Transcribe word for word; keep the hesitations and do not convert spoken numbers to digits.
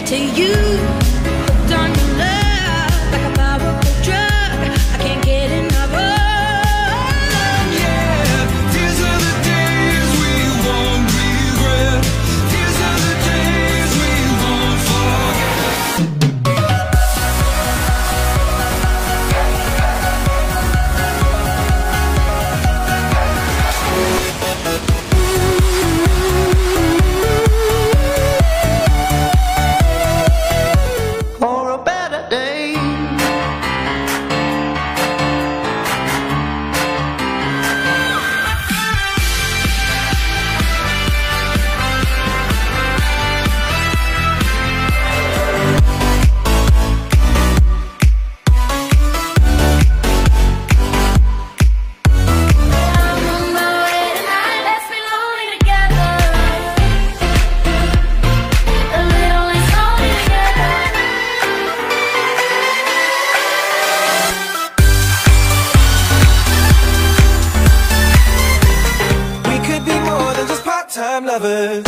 to you. Hooked on your love like a powerful drug. I can't get enough of. Yeah, these are the days we won't regret. These are the days we won't forget. For a better day. I'm on my way tonight. Let's be lonely together. A little less lonely together. We could be more than just part-time lovers.